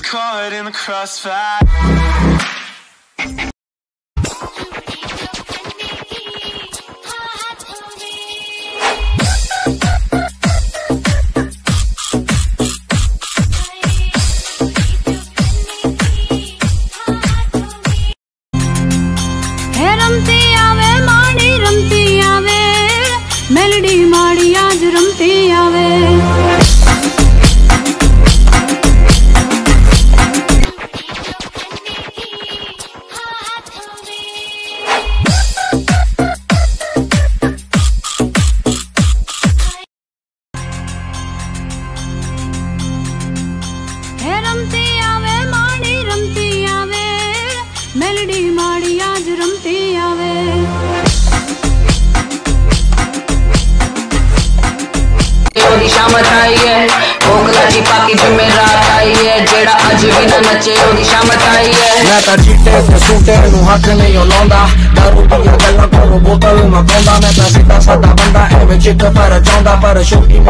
caught in the crossfire. Meldi माड़ी आज रमती आवे रमती आवे माड़ी रमती आवे मेलडी माड़ी आज रमती आवे शामत आई है भोगला जी पाकी जुमेरात आई है जेड़ा अज भी ना नचे ओदी शामत आई है मैं ता चीटे ते सूटे नु हाथ नहीं लांदा दारू दी गल्लां कोलो बोतल ना पांदा मैं ता सीधा सादा बंदा एवें चिट पर जांदा पर शौकी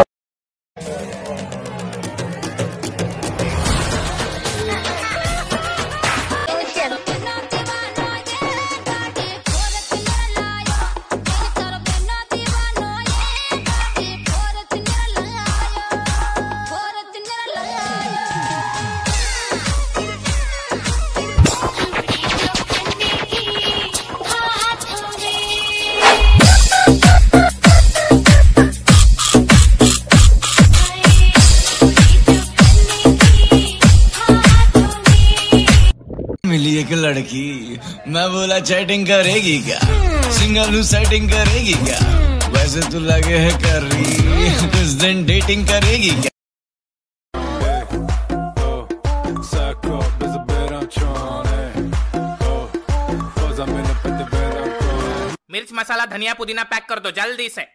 मिली एक लड़की मैं बोला चैटिंग करेगी क्या सिंगल सेटिंग करेगी क्या वैसे तो लगे है कर रही कुछ दिन डेटिंग करेगी क्या मिर्च मसाला धनिया पुदीना पैक कर दो जल्दी से।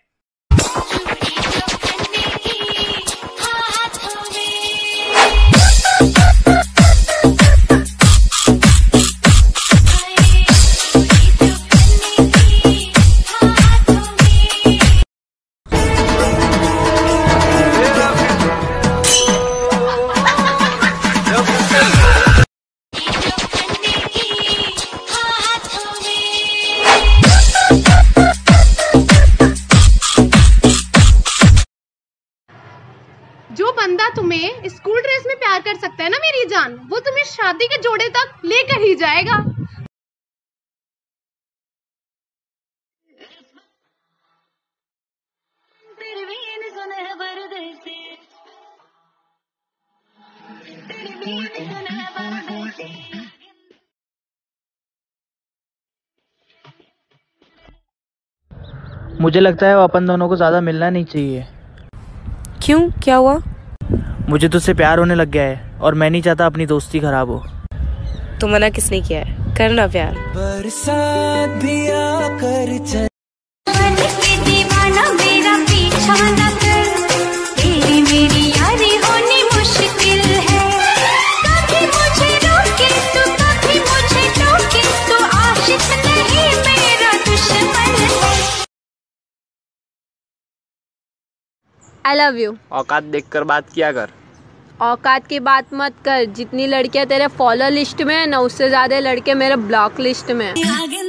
जो बंदा तुम्हें स्कूल ड्रेस में प्यार कर सकता है ना मेरी जान, वो तुम्हें शादी के जोड़े तक लेकर ही जाएगा। मुझे लगता है वो अपन दोनों को ज्यादा मिलना नहीं चाहिए। क्यों, क्या हुआ? मुझे तुझसे प्यार होने लग गया है और मैं नहीं चाहता अपनी दोस्ती खराब हो। तो मना किसने किया है? करना प्यार। बरसात भी आकर चल दीवाना मेरा पीछा न कर, तेरी मेरी यारी होनी मुश्किल है। कभी मुझे रोके तो कभी मुझे टोके, तो आशिक नहीं मेरा दुश्मन है। I love you। औकात देखकर बात किया कर। औकात की बात मत कर। जितनी लड़कियां तेरे फॉलो लिस्ट में है ना, उससे ज्यादा लड़के मेरे ब्लॉक लिस्ट में है।